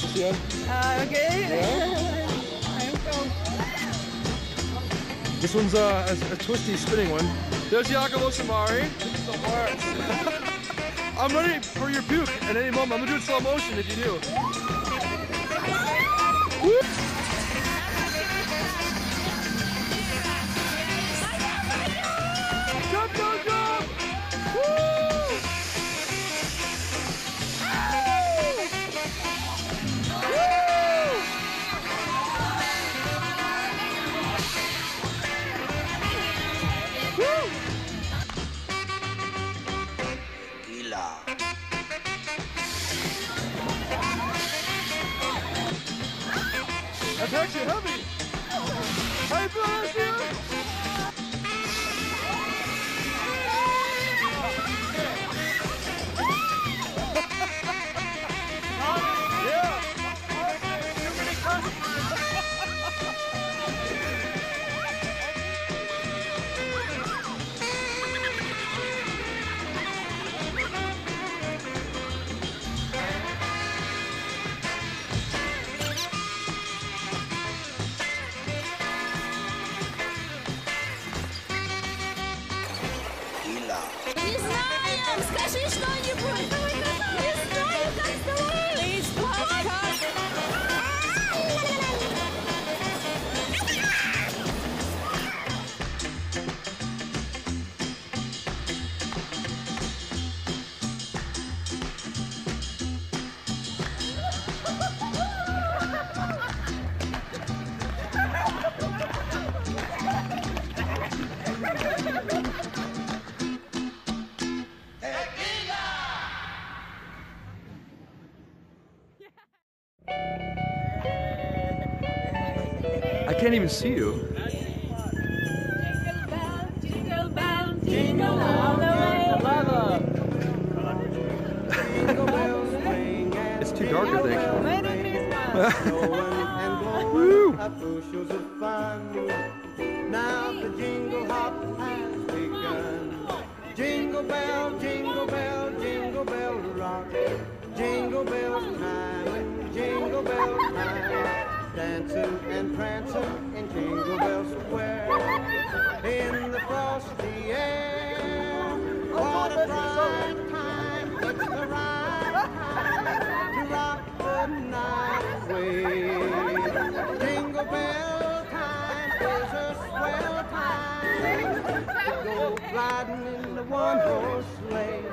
Yeah. Okay. Yeah. This one's a twisty spinning one. There's Jacopo Samari. I'm ready for your puke at any moment. I'm gonna do it slow motion if you do. Woo! Jump, jump, jump! Woo! That's actually heavy. How you feeling, Lucia? Yeah. Не знаю, скажи что-нибудь. Не знаю, как сказать. Please, I can't even see you. jingle bell, jingle all the way. It's too dark, I think. Woo! Bushels of fun. Now the jingle hop has begun. Jingle bell, jingle bell, jingle bell rock. Jingle bell time and jingle bell time. Dancing and prancing in Jingle Bell Square. In the frosty air. What a bright time. It's the right time to rock the night away. Jingle bell time is a swell time to go riding in the one-horse sleigh.